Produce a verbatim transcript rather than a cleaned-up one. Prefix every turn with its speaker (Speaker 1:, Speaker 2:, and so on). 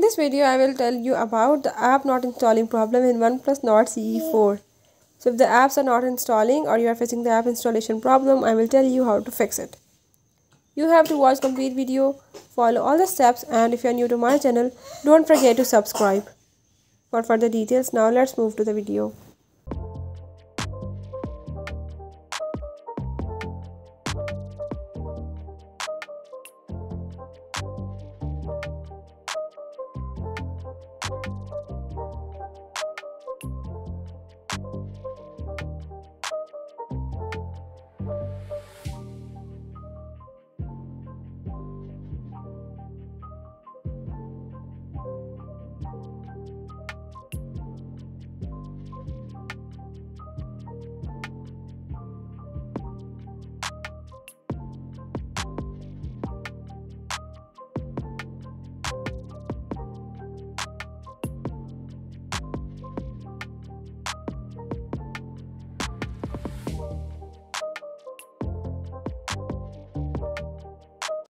Speaker 1: In this video, I will tell you about the app not installing problem in Oneplus Nord C E four. So if the apps are not installing or you are facing the app installation problem, I will tell you how to fix it. You have to watch complete video, follow all the steps, and if you are new to my channel, don't forget to subscribe. For further details, now let's move to the video.